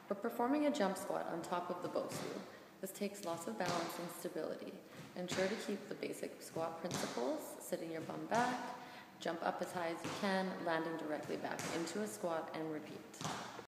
We're performing a jump squat on top of the Bosu. This takes lots of balance and stability. Ensure to keep the basic squat principles, sitting your bum back, jump up as high as you can, landing directly back into a squat, and repeat.